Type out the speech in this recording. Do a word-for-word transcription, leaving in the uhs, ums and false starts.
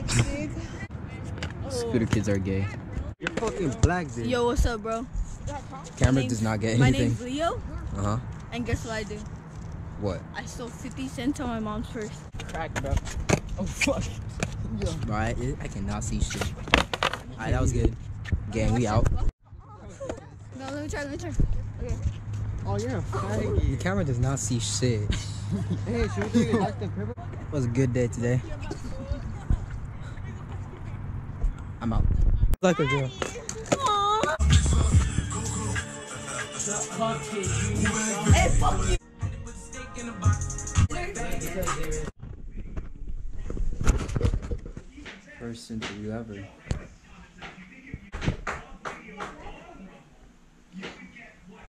Scooter kids are gay. You're fucking black, dude. Yo, what's up, bro? Camera does not get My anything. name's Leo, Uh huh. and guess what I do? What? I stole fifty cents on my mom's purse. Crack, bro. Oh, fuck. Bro, I, I cannot see shit. Alright, that was good. Gang, we out. No, let me try, let me try. Okay. Oh, you're a faggy. The camera does not see shit. Hey, should we take a Doctor Pepper? It was a good day today. I'm out. Like a girl. Hey, fuck you. First interview ever.